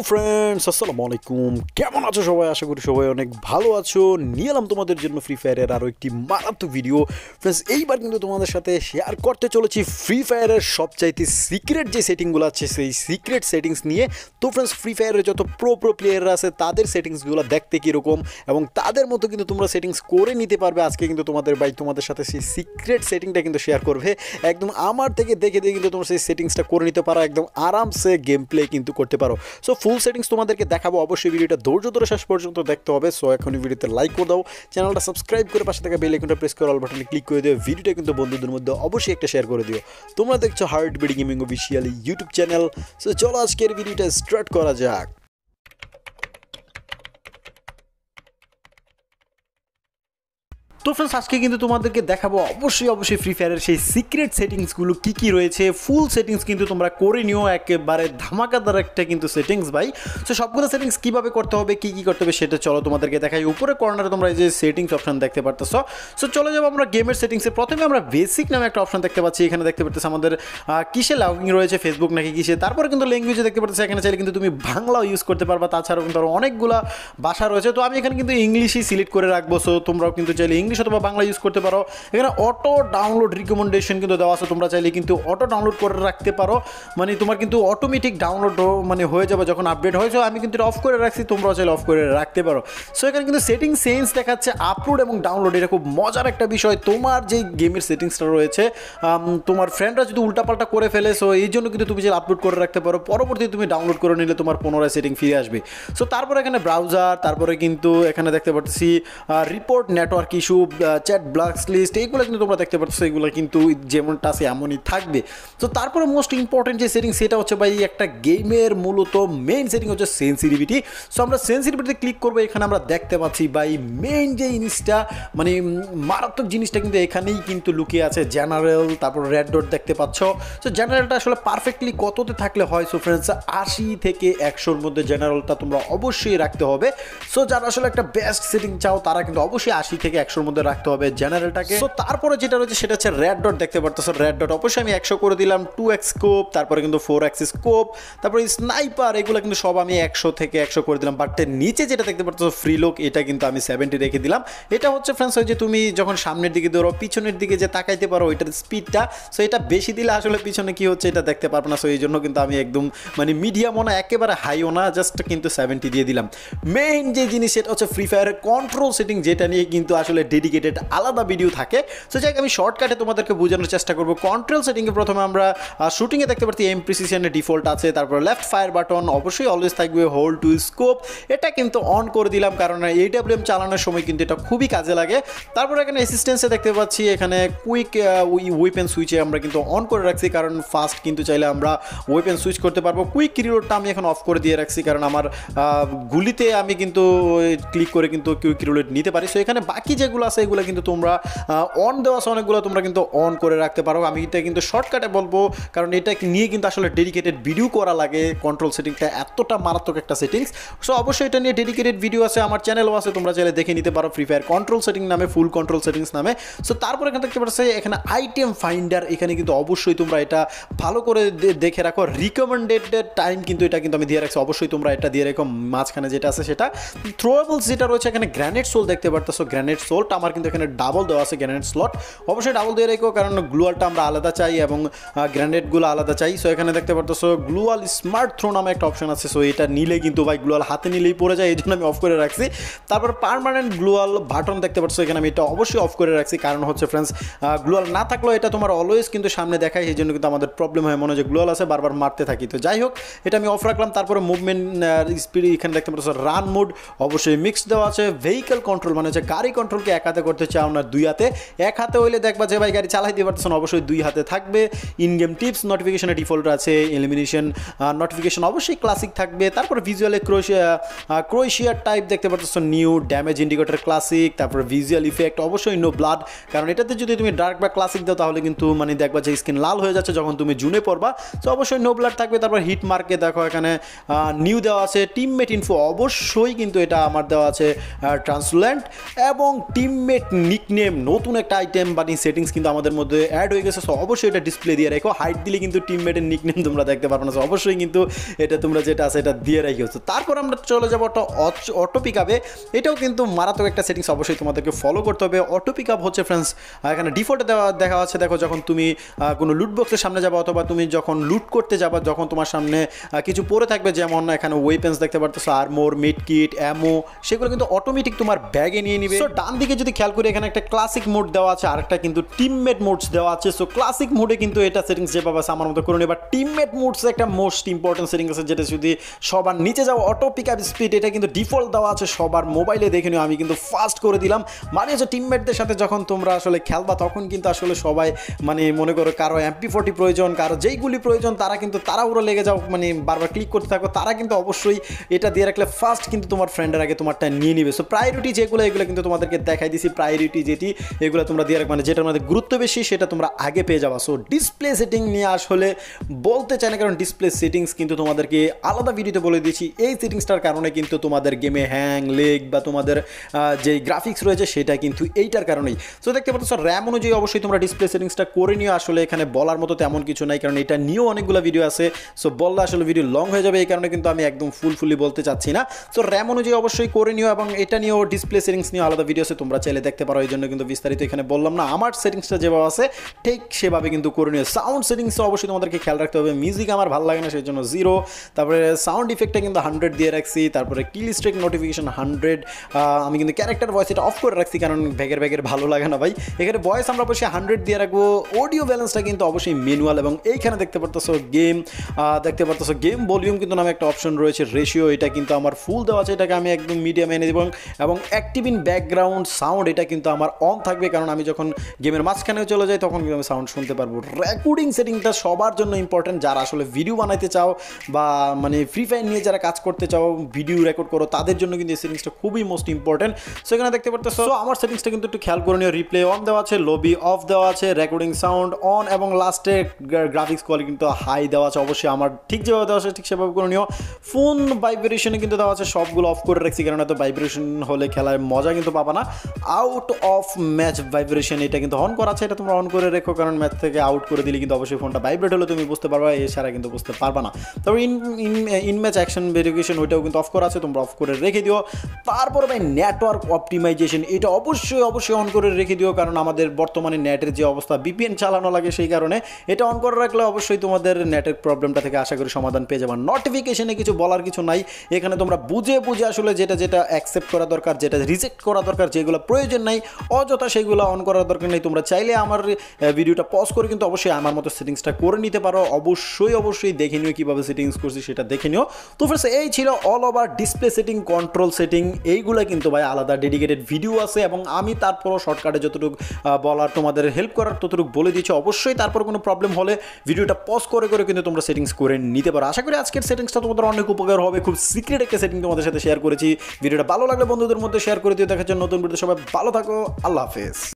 Friends, আসসালামু আলাইকুম। কেমন আছো সবাই? আশা করি সবাই অনেক ভালো আছো। নিয়ে এলাম তোমাদের জন্য ফ্রি ফায়ারের আরও একটি মারাত্মক ভিডিও। ফ্রেন্ডস, এইবার কিন্তু তোমাদের সাথে শেয়ার করতে চলেছি ফ্রি ফায়ারের সবচাইতে সিক্রেট যে সেটিংগুলো আছে সেই সিক্রেট সেটিংস নিয়ে। তো ফ্রেন্ডস, ফ্রি ফায়ারের যত প্রো প্লেয়াররা আছে তাদের সেটিংসগুলো দেখতে কীরকম এবং তাদের মতো কিন্তু তোমরা সেটিংস করে নিতে পারবে। আজকে কিন্তু তোমাদের সাথে সেই সিক্রেট সেটিংটা কিন্তু শেয়ার করবে। একদম আমার থেকে দেখে কিন্তু তোমরা সেই সেটিংসটা করে নিতে পারো, একদম আরামসে গেম প্লে কিন্তু করতে পারো। সো ফুল সেটিংস তোমাদেরকে দেখাবো, অবশ্যই ভিডিওটা ধৈর্য ধরে শেষ পর্যন্ত দেখতে হবে। সো এখনই ভিডিওতে লাইক করে দাও, চ্যানেলটা সাবস্ক্রাইব করে পাশে থাকা বেল আইকনটা প্রেস করে অল বাটনে ক্লিক করে দিও। ভিডিওটা কিন্তু বন্ধুদের মধ্যে অবশ্যই একটা শেয়ার করে দিও। তোমরা দেখছো heartbeat gaming official YouTube channel. So চলো আজকের ভিডিওটা স্টার্ট করা যাক। তো ফ্রেন্ডস, আজকে কিন্তু তোমাদেরকে দেখাবো অবশ্যই ফ্রি ফায়ারের সেই সিক্রেট সেটিংসগুলো কী রয়েছে। ফুল সেটিংস কিন্তু তোমরা করে নিও, একেবারে ধামাকাদার একটা কিন্তু সেটিংস ভাই। সো সবগুলো সেটিংস কীভাবে করতে হবে, কী করতে হবে সেটা চলো তোমাদেরকে দেখাই। উপরে কর্নারে তোমরা এই যে সেটিংস অপশন দেখতে পারতেছো। সো চলে যাবো আমরা গেমের সেটিংসে। প্রথমে আমরা বেসিক নামে একটা অপশন দেখতে পাচ্ছি। এখানে দেখতে পারতেছি আমাদের কিসে লগইন রয়েছে, ফেসবুক নাকি কিসে। তারপরে কিন্তু ল্যাঙ্গুয়েজে দেখতে পারতেছি, এখানে চাইলে কিন্তু তুমি বাংলাও ইউজ করতে পারবা। তাছাড়াও কিন্তু আরও অনেকগুলো ভাষা রয়েছে। তো আমি এখানে কিন্তু ইংলিশই সিলেক্ট করে রাখবো। সো তোমরাও কিন্তু চাইলে ইংলিশ অথবা বাংলা ইউজ করতে পারো। এখানে অটো ডাউনলোড রিকমেন্ডেশন কিন্তু দেওয়া আছে, তোমরা চাইলে কিন্তু অটো ডাউনলোড করে রাখতে পারো। মানে তোমার কিন্তু অটোমেটিক ডাউনলোড মানে হয়ে যাবে যখন আপডেট হয়েছে। আমি কিন্তু অফ করে রাখছি, তোমরাও চাইলে অফ করে রাখতে পারো। সো এখানে কিন্তু সেটিং চেঞ্জ দেখাচ্ছে আপলোড এবং ডাউনলোড। এটা খুব মজার একটা বিষয়। তোমার যে গেমের সেটিংসটা রয়েছে, তোমার ফ্রেন্ডরা যদি উল্টাপাল্টা করে ফেলে, সো এই জন্য কিন্তু তুমি যে আপলোড করে রাখতে পারো, পরবর্তীতে তুমি ডাউনলোড করে নিলে তোমার পুনরায় সেটিং ফিরে আসবে। সো তারপরে এখানে ব্রাউজার, তারপরে কিন্তু এখানে দেখতে পাচ্ছি report network issue, chat black list, এইগুলো কিন্তু তোমরা দেখতে পাচ্ছ। এগুলো কিন্তু যেমনটা আছে এমনই থাকবে। তো তারপরে মোস্ট ইম্পর্টেন্ট যে সেটিং সেটা হচ্ছে ভাই একটা গেমের মূলত মেইন সেটিং হচ্ছে সেন্সিটিভিটি। সো আমরা সেন্সিটিভিটিতে ক্লিক করবো। এখানে আমরা দেখতে পাচ্ছি ভাই মেইন যে জিনিসটা, মানে মারাত্মক জিনিসটা কিন্তু এখানেই কিন্তু লুকিয়ে আছে। জেনারেল, তারপর রেড ডট দেখতে পাচ্ছ। সো জেনারেলটা আসলে পারফেক্টলি কততে থাকলে হয়? সো ফ্রেন্ডস, 80 থেকে 100-র মধ্যে জেনারেলটা তোমরা অবশ্যই রাখতে হবে। সো যারা আসলে একটা বেস্ট সেটিং চাও তারা কিন্তু অবশ্যই 80 থেকে 100-র মধ্যে রাখতে হবে জেনারেলটাকে। সো তারপরে যেটা রয়েছে সেটা হচ্ছে রেড ডট দেখতে পারতেছো। রেড ডট অবশ্যই আমি 100 করে দিলাম। 2x স্কোপ, তারপরে কিন্তু 4x স্কোপ, তারপরে স্নাইপার, এগুলো কিন্তু সব আমি 100 থেকে 100 করে দিলাম। বাট নিচে যেটা দেখতে পারতেছো ফ্রি লোক, এটা কিন্তু আমি 70 রেখে দিলাম। এটা হচ্ছে ফ্রেন্ডস ওই যে তুমি যখন সামনের দিকে দৌড়ো, পিছনের দিকে যে তাকাইতে পারো ওইটার স্পিডটা। সো এটা বেশি দিলে আসলে পিছনে কি হচ্ছে এটা দেখতে পারবো না। সো এই জন্য কিন্তু আমি একদম মানে মিডিয়ামও না, একেবারে হাইও না, জাস্ট কিন্তু 70 দিয়ে দিলাম। মেইন যে জিনিস সেটা হচ্ছে ফ্রি ফায়ারের কন্ট্রোল সেটিং, যেটা নিয়ে কিন্তু আসলে ডেডিকেটেড আলাদা ভিডিও থাকে। সো যাই আমি শর্টকাটে তোমাদেরকে বোঝানোর চেষ্টা করবো। কন্ট্রোল সেটিংয়ে প্রথমে আমরা শুটিংয়ে দেখতে পাচ্ছি এম প্রিসিশনের ডিফল্ট আছে। তারপর লেফট ফায়ার বাটন অবশ্যই অলওয়েজ থাকবে। হোল্ড টু স্কোপ এটা কিন্তু অন করে দিলাম, কারণ AWM চালানোর সময় কিন্তু এটা খুবই কাজে লাগে। তারপর এখানে অ্যাসিস্ট্যান্সে দেখতে পাচ্ছি এখানে কুইক ওয়েপেন সুইচে আমরা কিন্তু অন করে রাখছি, কারণ ফাস্ট কিন্তু চাইলে আমরা ওয়েপেন সুইচ করতে পারবো। কুইক রিলোডটা আমি এখন অফ করে দিয়ে রাখছি, কারণ আমার গুলিতে আমি কিন্তু ক্লিক করে কিন্তু কুইক রিলোড নিতে পারি। সো এখানে বাকি যেগুলো আছে এগুলো কিন্তু তোমরা অন দেওয়া আছে অনেকগুলো, তোমরা কিন্তু অন করে রাখতে পারো। আমি এটা কিন্তু শর্টকাটে বলবো, কারণ এটা নিয়ে কিন্তু আসলে ডেডিকেটেড ভিডিও করা লাগে। কন্ট্রোল সেটিংটা এতটা মারাত্মক একটা সেটিংস। সো অবশ্যই এটা নিয়ে ডেডিকেটেড ভিডিও আছে, আমার চ্যানেলও আছে, তোমরা চাইলে দেখে নিতে পারো ফ্রি ফায়ার কন্ট্রোল সেটিং নামে, ফুল কন্ট্রোল সেটিংস নামে। সো তারপর এখানে দেখতে পাচ্ছি এখানে আইটেম ফাইন্ডার, এখানে কিন্তু অবশ্যই তোমরা এটা ভালো করে দেখে রাখো। রিকমেন্ডেড টাইম কিন্তু এটা কিন্তু আমি দিয়ে রাখছি, অবশ্যই তোমরা এটা দিয়ে রাখো। মাঝখানে যেটা আছে সেটা থ্রোয়েবলস যেটা রয়েছে, এখানে গ্র্যানেড সোল দেখতে পারতেছো। গ্র্যানেড সোলটা আমার কিন্তু এখানে ডাবল দেওয়া আছে, গ্র্যানেড স্লট অবশ্যই ডাবল দিয়ে রেখো, কারণ গ্লুয়ালটা আমরা আলাদা চাই এবং গ্র্যানেডগুলো আলাদা চাই। সো এখানে দেখতে পারতেছো গ্লুয়াল স্মার্ট থ্রো নামে একটা অপশন আছে। সো এটা নিলে কিন্তু ভাই গ্লুয়াল হাতে নিলেই পড়ে যায়, এই জন্য আমি অফ করে রাখছি। তারপর পার্মানেন্ট গ্লুয়াল বাটন দেখতে পাচ্ছ, এখানে আমি এটা অবশ্যই অফ করে রাখছি, কারণ হচ্ছে ফ্রেন্ডস গ্লুয়াল না থাকলেও এটা তোমার অলওয়েজ কিন্তু সামনে দেখায়, এই জন্য কিন্তু আমাদের প্রবলেম হয়, মনে হয় যে গ্লুয়াল আছে বারবার মারতে থাকি। তো যাই হোক, এটা আমি অফ রাখলাম। তারপরে মুভমেন্ট স্পিড এখানে দেখতে পাচ্ছ রান মোড অবশ্যই মিক্স দেওয়া আছে। ভেহিকল কন্ট্রোল মানে হচ্ছে গাড়ি কন্ট্রোলকে এক হাতে করতে চাও না দুই হাতে। এক হাতে হইলে দেখবা যে ভাই গাড়ি চালাইতে পারতেছো না, অবশ্যই দুই হাতে থাকবে। ইন গেম টিপস নোটিফিকেশনে ডিফল্ট আছে। এলিমিনেশন নোটিফিকেশন অবশ্যই ক্লাসিক থাকবে। তারপরে ভিজুয়ালে ক্রোয়েশিয়ার টাইপ দেখতে পারতেছো নিউ, ড্যামেজ ইন্ডিকেটর ক্লাসিক। তারপরে ভিজুয়াল ইফেক্ট অবশ্যই নো ব্লাড, কারণ এটাতে যদি তুমি ডার্ক বা ক্লাসিক দাও তাহলে কিন্তু মানে দেখবা যে স্কিন লাল হয়ে যাচ্ছে যখন তুমি জুনে পড়বা। তো অবশ্যই নো ব্লাড থাকবে। তারপর হিট মার্কে দেখো এখানে নিউ দেওয়া আছে। টিমমেট ইনফো অবশ্যই কিন্তু এটা আমার দেওয়া আছে ট্রান্সলেন্ট, এবং টিম টিমমেট নিকনেম নতুন একটা আইটেম মানে সেটিংস কিন্তু আমাদের মধ্যে অ্যাড হয়ে গেছে। সো অবশ্যই এটা ডিসপ্লে দিয়ে রেখো। হাইট দিলে কিন্তু টিমমেটের নিকনেম তোমরা দেখতে পারবে না। সো অবশ্যই কিন্তু এটা তোমরা যেটা আছে এটা দিয়ে রেখেছো। তারপর আমরা চলে যাবো অটো পিক আপে। এটাও কিন্তু মারাত্মক একটা সেটিংস, অবশ্যই তোমাদেরকে ফলো করতে হবে। অটো পিক আপ হচ্ছে ফ্রেন্ডস এখানে ডিফল্টে দেখা আছে। দেখো যখন তুমি কোনো লুট বক্সের সামনে যাবা অথবা তুমি যখন লুট করতে যাবা, যখন তোমার সামনে কিছু পড়ে থাকবে, যেমন এখানে ওয়েপেন্স দেখতে পারতেছো, আর্মোর, মিড কিট, অ্যামো, সেগুলো কিন্তু অটোমেটিক তোমার ব্যাগে নিয়ে নিবে। সো ডান দিকে যদি খেয়াল করি এখানে একটা ক্লাসিক মোড দেওয়া আছে, আরেকটা কিন্তু টিমমেট মোডস দেওয়া আছে। সো ক্লাসিক মোডে কিন্তু এটা সেটিংস যেভাবে আছে আমার মতো করে নিও। বা টিমমেট মোডস একটা মোস্ট ইম্পর্টেন্ট সেটিংস আছে, যেটা যদি সবার নিচে যাও অটো পিক আপ স্পিড, এটা কিন্তু ডিফল্ট দেওয়া আছে সবার মোবাইলে, দেখে নিও। আমি কিন্তু ফাস্ট করে দিলাম, মানে হচ্ছে টিমমেটদের সাথে যখন তোমরা আসলে খেলবা তখন কিন্তু আসলে সবাই মানে মনে করো কারো MP40 প্রয়োজন, কারো যেইগুলি প্রয়োজন, তারা কিন্তু তাড়াহুড়ো লেগে যাও, মানে বারবার ক্লিক করতে থাকো, তারা কিন্তু অবশ্যই এটা দিয়ে রাখলে ফার্স্ট কিন্তু তোমার ফ্রেন্ডের আগে তোমারটা নিয়ে নিবে। সো প্রায়োরিটি যেগুলো এগুলো কিন্তু তোমাদেরকে দেখাই দিছি, প্রায়োরিটি যেটি এগুলো তোমরা দিয়ে রাখবে, মানে যেটা আমাদের গুরুত্ব বেশি সেটা তোমরা আগে পেয়ে যাবা। সো ডিসপ্লে সেটিং নিয়ে আসলে বলতে চাই না, কারণ ডিসপ্লে সেটিংস কিন্তু তোমাদেরকে আলাদা ভিডিওতে বলে দিয়েছি। এই সেটিংসটার কারণে কিন্তু তোমাদের গেমে হ্যাং লেগ বা তোমাদের যে গ্রাফিক্স রয়েছে সেটা কিন্তু এইটার কারণেই। সো দেখতে পাচ্ছ র্যাম অনুযায়ী অবশ্যই তোমরা ডিসপ্লে সেটিংসটা করে নিও। আসলে এখানে বলার মতো তেমন কিছু নাই, কারণ এটা নিয়েও অনেকগুলো ভিডিও আছে। সো বললে আসলে ভিডিও লং হয়ে যাবে, এই কারণে কিন্তু আমি একদম ফুলফুলি বলতে চাচ্ছি না। সো র্যাম অনুযায়ী অবশ্যই করে নিও, এবং এটা নিয়েও ডিসপ্লে সেটিংস নিয়েও আলাদা ভিডিও আছে, তোমরা চাইলে দেখতে পারো। এই জন্য কিন্তু বিস্তারিত এখানে বললাম না। আমার সেটিংসটা যেভাবে আছে ঠিক সেভাবে কিন্তু করে নিও। সাউন্ড সেটিংসও অবশ্যই তোমাদেরকে খেয়াল রাখতে হবে। মিউজিক আমার ভালো লাগে না, সেই জন্য 0। তারপরে সাউন্ড ইফেক্টটা কিন্তু 100 দিয়ে রাখছি। তারপরে কিল স্ট্রিক নোটিফিকেশন 100। আমি কিন্তু ক্যারেক্টার ভয়েস এটা অফ করে রাখছি, কারণ ভ্যাগের ভালো লাগে না ভাই। এখানে ভয়েস আমরা অবশ্যই 100 দিয়ে রাখবো। অডিও ব্যালেন্সটা কিন্তু অবশ্যই ম্যানুয়াল, এবং এইখানে দেখতে পারতেছো গেম ভলিউম কিন্তু নামে একটা অপশন রয়েছে, রেশিও, এটা কিন্তু আমার ফুল দেওয়া আছে, এটাকে আমি একদম মিডিয়ামে এনে দেবো। এবং অ্যাক্টিভ ইন ব্যাকগ্রাউন্ড সাউন্ড এটা কিন্তু আমার অন থাকবে, কারণ আমি যখন গেমের মাঝখানে চলে যাই তখন কিন্তু আমি সাউন্ড শুনতে পারবো। রেকর্ডিং সেটিংটা সবার জন্য ইম্পর্টেন্ট, যারা আসলে ভিডিও বানাইতে চাও বা মানে ফ্রি ফায়ার নিয়ে যারা কাজ করতে চাও, ভিডিও রেকর্ড করো, তাদের জন্য কিন্তু এই সেটিংসটা খুবই মোস্ট ইম্পর্টেন্ট। সো এখানে দেখতে পারতেছো আমার সেটিংসটা কিন্তু একটু খেয়াল করে নিও। রিপ্লে অন দেওয়া আছে, লবি অফ দেওয়া আছে, রেকর্ডিং সাউন্ড অন, এবং লাস্টে গ্রাফিক্স কোয়ালিটি কিন্তু হাই দেওয়া আছে। অবশ্যই আমার ঠিক যেভাবে দেওয়া আছে ঠিক সেভাবে করে নিও। ফোন ভাইব্রেশনে কিন্তু দেওয়া আছে, সবগুলো অফ করে রাখছি, কারণ এত ভাইব্রেশন হলে খেলায় মজা কিন্তু পাবা না। আউট অফ ম্যাচ ভাইব্রেশন এটা কিন্তু অন করা আছে, এটা তোমরা অন করে রেখো, কারণ ম্যাচ থেকে আউট করে দিলে কিন্তু অবশ্যই ফোনটা ভাইব্রেট হলে তুমি বুঝতে পারবা, এছাড়া কিন্তু বুঝতে পারবা না। তবে ইন ম্যাচ অ্যাকশন ভেরিফিকেশন ওইটাও কিন্তু অফ করা আছে, তোমরা অফ করে রেখে দিও। তারপর ভাই নেটওয়ার্ক অপটিমাইজেশন এটা অবশ্যই অন করে রেখে দিও, কারণ আমাদের বর্তমানে নেটের যে অবস্থা, VPN চালানো লাগে, সেই কারণে এটা অন করে রাখলে অবশ্যই তোমাদের নেটের প্রবলেমটা থেকে আশা করি সমাধান পেয়ে যাবে। নোটিফিকেশনে কিছু বলার কিছু নাই, এখানে তোমরা বুঝে আসলে যেটা অ্যাকসেপ্ট করা দরকার, যেটা রিজেক্ট করা দরকার, যেগুলো প্রয়োজন নাই অযথা সেগুলো অন করার দরকার নেই। তোমরা চাইলে আমার ভিডিওটা পজ করে কিন্তু অবশ্যই আমার মতো সেটিংসটা করে নিতে পারো। অবশ্যই দেখে নিও কীভাবে সেটিংস করছি, সেটা দেখে নিও। তো ফ্রেন্ডস এই ছিল all over display setting, control setting, এইগুলো কিন্তু ভাই আলাদা ডেডিকেটেড ভিডিও আছে, এবং আমি তারপরও শর্টকাটে যতটুকু বলার তোমাদের হেল্প করার ততটুকু বলে দিচ্ছি। অবশ্যই তারপর কোনো প্রবলেম হলে ভিডিওটা পজ করে কিন্তু তোমরা সেটিংস করে নিতে পারো। আশা করি আজকের সেটিংসটা তোমাদের অনেক উপকার হবে। খুব সিক্রেট একটা সেটিং তোমাদের সাথে শেয়ার করেছি। ভিডিওটা ভালো লাগলে বন্ধুদের মধ্যে শেয়ার করে দিও। দেখার জন্য নতুন ভিডিও, সবাই ভালো থাকো, আল্লাহ হাফেজ।